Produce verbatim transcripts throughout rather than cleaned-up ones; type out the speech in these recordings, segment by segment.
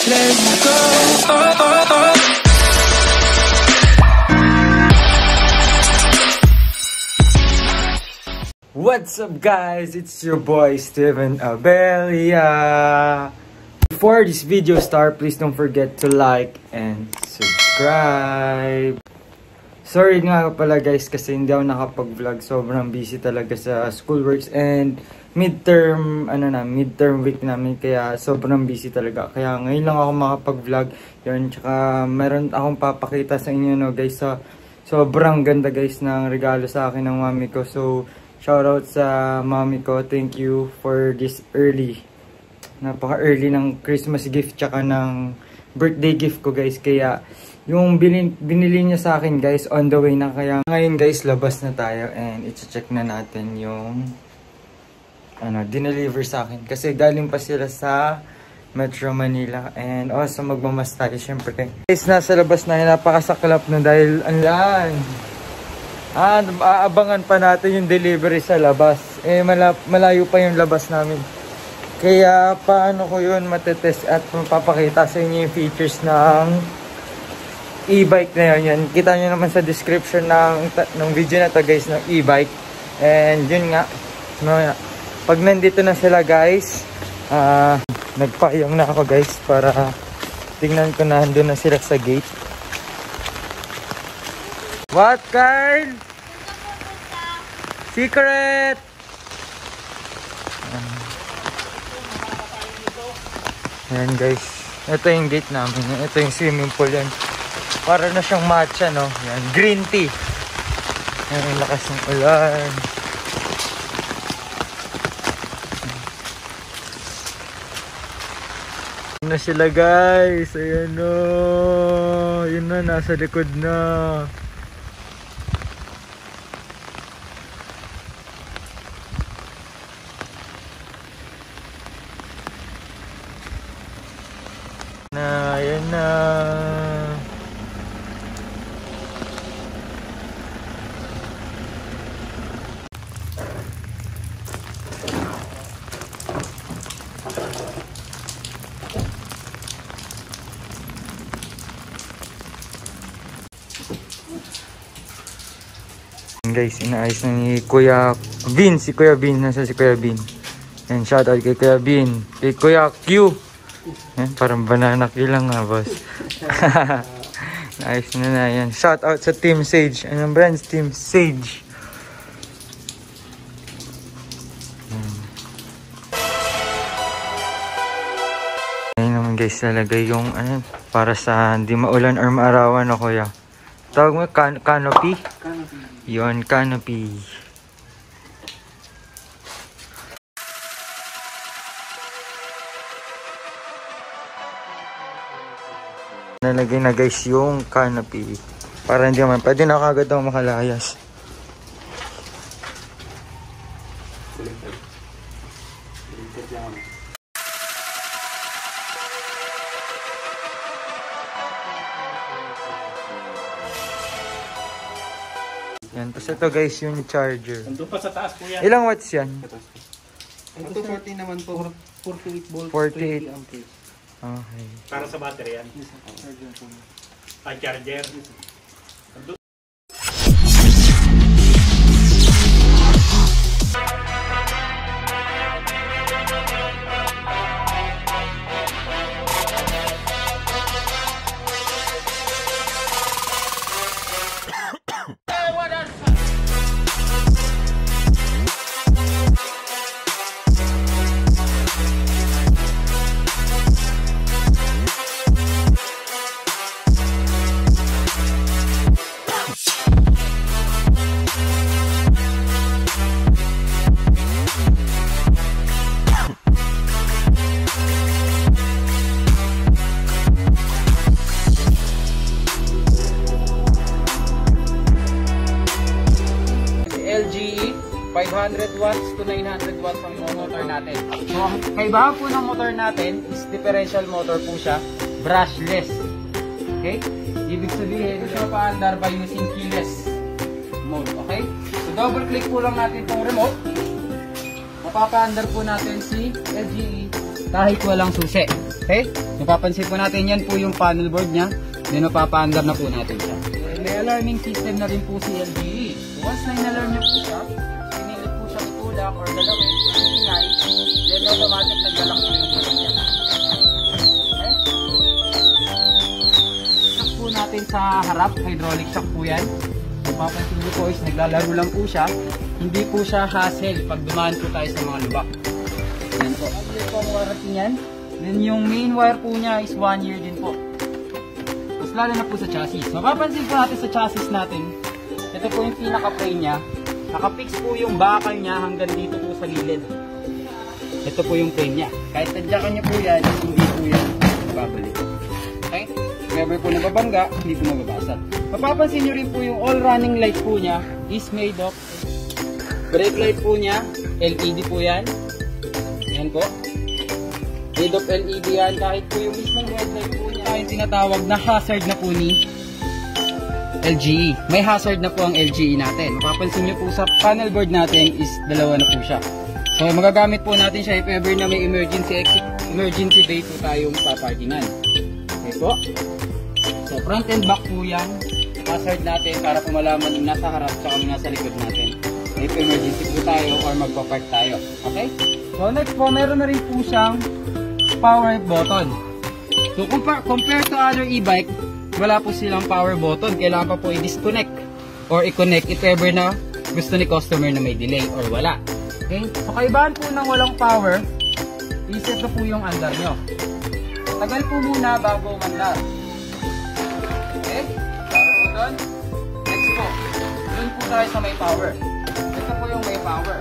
Let's go. Oh, oh, oh. What's up guys, it's your boy Steven Abelia. Before this video start, please don't forget to like and subscribe. Sorry nga pala guys kasi hindi ako nakapag-vlog. Sobrang busy talaga sa schoolworks and midterm, ano na, midterm week namin. Kaya sobrang busy talaga. Kaya ngayon lang ako makapag-vlog. Yun, tsaka meron akong papakita sa inyo no guys. So, sobrang ganda guys ng regalo sa akin ng mami ko. So, shoutout sa mami ko. Thank you for this early. Napaka-early ng Christmas gift tsaka ng birthday gift ko guys. Kaya yung binili, binili niya sa akin guys on the way na. Kaya ngayon guys labas na tayo and i-check na natin yung ano, dineliver sa akin. Kasi galing pa sila sa Metro Manila. And also magmamas tayo syempre. Guys nasa labas na yun. Napakasaklap na dahil anlan. Ah, aabangan pa natin yung delivery sa labas. Eh, mala malayo pa yung labas namin. Kaya, paano ko yun matetest at mapapakita sa inyo yung features ng e-bike na yun. Yan. Kita nyo naman sa description ng, ng video na to guys, ng e-bike. And yun nga, pag nandito na sila guys, uh, nagpayong na ako guys para tingnan ko na doon na sila sa gate. What, Carl? Secret! Ayan guys. Ito yung gate namin. Ito yung swimming pool yan. Para na siyang matcha, no? Yan. Green tea. Ayan yung lakas ng ulan. Ayan na sila guys. Ayan o. Yun na. Nasa likod na. Na, ayan na. Guys, inaayos na ni Kuya Bin, si Kuya Bin, nasa si Kuya Bin. And shout out kay Kuya Bin, kay Kuya Q. Yan, parang banana Q lang nga, boss. Nice na na yan. Shout out sa Team Sage. Anong brands? Team Sage. Ayun naman guys, nalagay yung ano, para sa hindi maulan or maarawan na kuya. Tawag mo, can canopy? Canopy. Yun, canopy. Nalagay na guys yung canopy para hindi naman pwede na kagad daw makalayas. Yan, tapos ito guys yung charger. Nandun pa sa taas po yan. Ilang watts yan? Ito forty naman po, forty-eight volts, forty-eight twenty amperes. Okay. Para sa battery yan. Charger po. Ah, charger. five hundred watts to nine hundred watts ang motor natin. So, ang kaibahan po ng motor natin is differential motor po siya, brushless. Okay? Ibig sabihin, ito siya pa-andar by using keyless mode. Okay? So, double click po lang natin itong remote. Mapapa-andar po natin si L G E kahit walang susi. Okay? Napapansin po natin yan po yung panel board niya. Then mapapaandar na po natin siya. May alarming system na rin po si L G E. Once na in-alarm niyo po siya, pinilit po siya itulak or galawin, ingay, then automatic naglalak po yung gulong niya. Okay? Shock po natin sa harap, hydraulic shock po yan. Mapapansin niyo po is naglalaro lang po siya. Hindi po siya hassle pag dumaan po tayo sa mga lubak. Yan po. Ano po ang warranty niyan? Then yung main wire po niya is one year din po. Mas lalo na po sa chassis. Mapapansin po natin sa chassis natin, ito po yung pinaka-frame niya. Nakapix po yung bakal niya hanggang dito po sa gilid. Ito po yung frame niya. Kahit tadyakan niya po yan, hindi po yan babalik. Okay? Never po nababangga, hindi po mababasag. Mapapansin nyo rin po yung all running light po niya is made of brake light po niya, L E D po yan. Yan po. Made of L E D yan. Kahit po yung mismong headlight po niya, yung tinatawag na hazard na po ni L G E. May hazard na po ang L G E natin. Mapapansin nyo po sa panel board natin is dalawa na po siya. So magagamit po natin siya if ever na may emergency exit, emergency bay po tayong paparkingan. Okay po. So front and back po yan. Hazard natin para po malaman yung nasa harap at nasa likod natin. If emergency po tayo or magpapark tayo. Okay? So next po, meron na rin po siyang power button. So compare, compare to other e-bike, wala po silang power button. Kailangan pa po i-disconnect or i-connect if ever na gusto ni customer na may delay or wala. Okay? So kaibahan po ng walang power, i-set na po yung andar nyo. Tagal po muna bago mandar. Okay? Para po doon. Next po, doon po tayo sa may power. Ito po yung may power.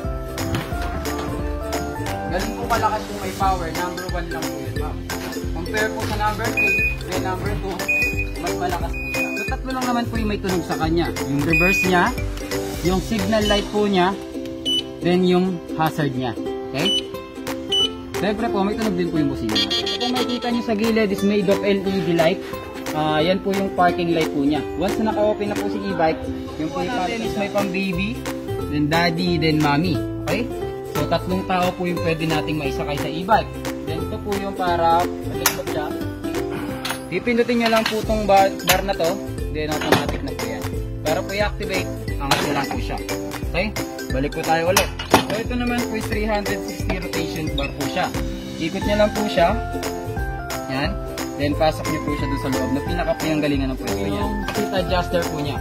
Galing po kalakas yung may power. Number one lang po yun, ma'am. Compare po sa number two, may number two, mas malakas po siya. So tatlo lang naman po yung may tunog sa kanya. Yung reverse niya, yung signal light po niya, then yung hazard niya. Okay? Siyempre po, may tunog din po yung busina. Kung makikita nyo sa gilid is made of L E D light. Uh, yan po yung parking light po niya. Once na naka-open na po si e-bike, yung po natin is may pang baby, then daddy, then mommy. Okay? So tatlong tao po yung pwede nating maisakay sa e-bike. Then ito po yung para palikot siya. Pipindutin nyo lang po itong bar, bar na to, then automatic na po yan. Para po i-activate, angat nyo lang po siya. Okay? Balik po tayo ulit. So ito naman po is three hundred sixty rotation bar po siya. Ikot nyo lang po siya. Yan. Then pasok nyo po siya doon sa loob na pinaka-pinanggalingan ng pwesto niya. Yung seat adjuster po niya.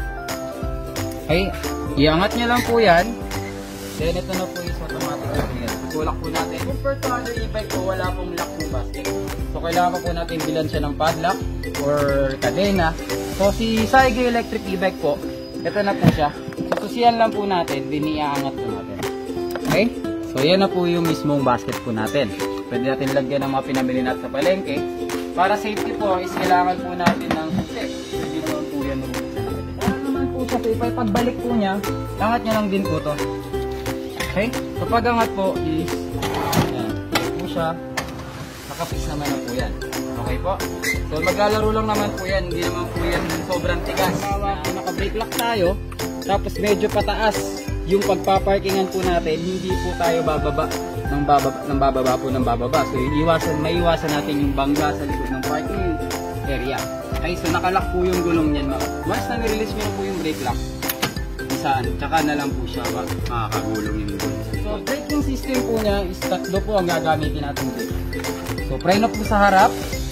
Okay? Iangat nyo lang po yan. Then ito na po is automatic na po yan. Tutulak po natin. Compared to other e-bike po, wala pong lock ng basket. So kailangan po natin bilan siya ng padlock or kadena. So si Saige Electric e-bike po, ito na po siya. So susiyan lang po natin, then iaangat po natin. Okay? So yan na po yung mismong basket po natin. Pwede natin lagyan ng mga pinamili natin sa palengke. Para safety po is kailangan po natin ng susi. Hindi naman po yan. Para naman po siya, so pagbalik po niya, angat niya lang din po to. Okay? So pag angat po is, yan, po siya, nakapis naman na po yan. Okay po? So maglalaro lang naman po yan, hindi naman po yan sobrang tigas. Uh, naka-brake lock tayo, tapos medyo pataas yung pagpaparkingan po natin, hindi po tayo bababa ng bababa, ng bababa po ng bababa. So iwasan, maiwasan natin yung bangga sa likod ng parking area. Okay, so nakalock po yung gulong niyan. Once na nirelease nyo po yung brake lock, isaan, tsaka na lang po siya makakagulong yung gulong. So braking system po niya is tatlo po ang gagamitin natin dito. So preno po sa harap,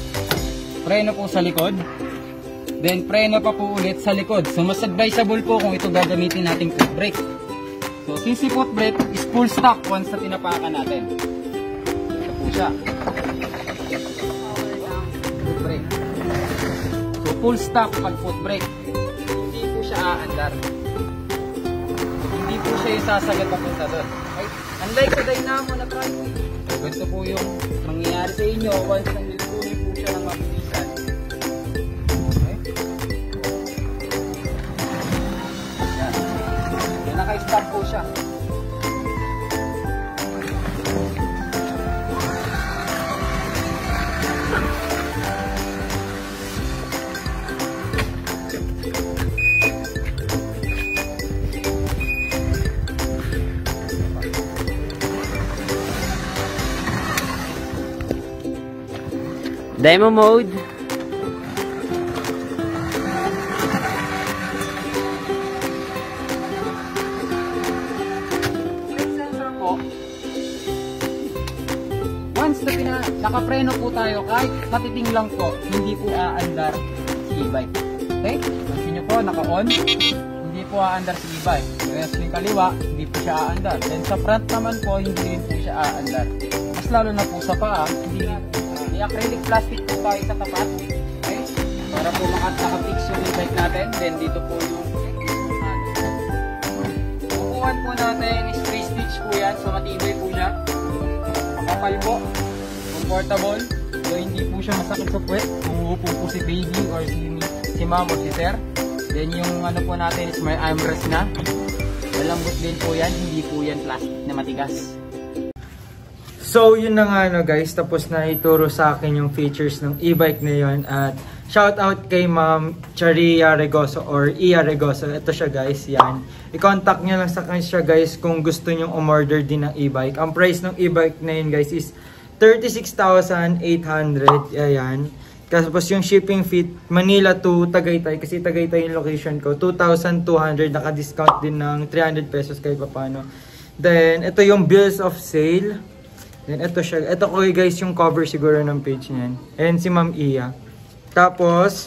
preno po sa likod, then preno pa po ulit sa likod. So mas advisable po kung ito gagamitin nating foot brake. So since si foot brake is full stop once na tinapakan natin. Ito po siya. Foot brake. So full stop pag foot brake. Hindi po siya aandar. Hindi po siya isasagat papunta doon. Okay? Unlike sa dynamo na primary, so ganito po yung mangyayari sa inyo once nang nilikunin po siya ng mabilisan. Okay? Yan. Yan, naka-stop po siya. Demo mode. Sensor po. Once na pina, nakapreno po tayo, kahit patiting lang po, hindi po aandar si e-bike. Okay? Pansin nyo po, naka-on. Hindi po aandar si e-bike. Rest yung kaliwa, hindi po siya aandar. Then sa front naman po, hindi rin po siya aandar. Mas lalo na po sa paa, hindi rin po. May acrylic plastic po tayo sa tapat. Okay? Para po makataka-fix yung e-bike natin. Then dito po yung upuan po natin is three stitch po yan. So matibay po siya. Makapal po. Comfortable. So hindi po siya masakit sa puwet. Kung uupo po si baby or si, si mom or si sir. Then yung ano po natin is may armrest na. Malambot din po yan. Hindi po yan plastic na matigas. So, yun na nga no guys, tapos na ituro sa akin yung features ng e-bike na yun. At shout out kay Ma'am Charia Regoso or Iya Regoso. Ito siya guys, yan. I-contact nyo lang sa kanya guys kung gusto nyo umorder din ng e-bike. Ang price ng e-bike na yun guys is thirty-six thousand eight hundred. Ayan. Tapos yung shipping fee, Manila to Tagaytay, kasi Tagaytay yung location ko, two thousand two hundred. Naka-discount din ng three hundred pesos kahit pa paano. Then, ito yung bills of sale. Then, ito siya. Ito ko guys yung cover siguro ng page niyan. And si Ma'am Iya. Tapos,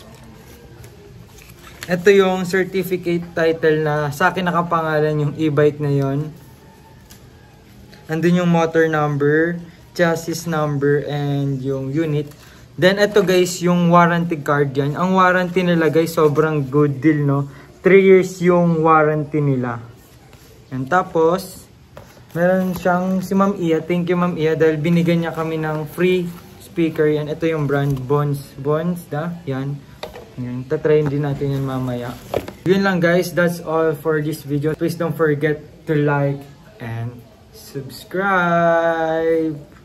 ito yung certificate title na sa akin nakapangalan yung e-bike na yon. Andun yung motor number, chassis number, and yung unit. Then, ito guys yung warranty card yan. Ang warranty nila guys, sobrang good deal, no? three years yung warranty nila. And tapos, meron siyang si Ma'am Iya. Thank you Ma'am Iya dahil binigyan niya kami ng free speaker yan. Ito yung brand Bonds. Bonds da? Yan. Yan. Tatrayin din natin yan mamaya. Yun lang guys. That's all for this video. Please don't forget to like and subscribe.